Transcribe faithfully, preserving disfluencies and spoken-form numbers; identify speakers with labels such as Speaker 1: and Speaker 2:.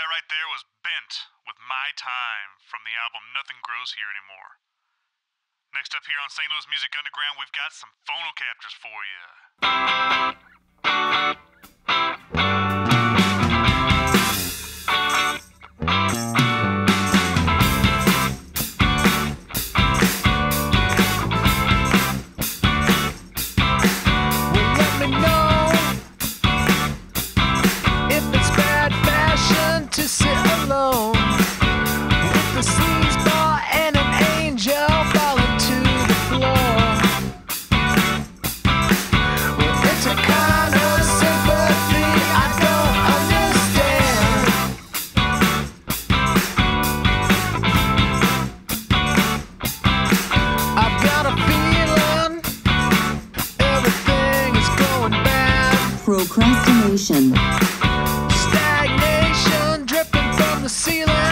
Speaker 1: That right there was Bent with My Time from the album Nothing Grows Here Anymore. Next up here on Saint Louis Music Underground, we've got some Phonocaptors for you.
Speaker 2: Well, let me know if it's bad fashion to sit alone with the sleazeball and an angel falling to the floor. Well, it's a kind of sympathy I don't understand. I've got a feeling everything is going bad.
Speaker 3: Procrastination.
Speaker 2: Stagnation dripping from the ceiling.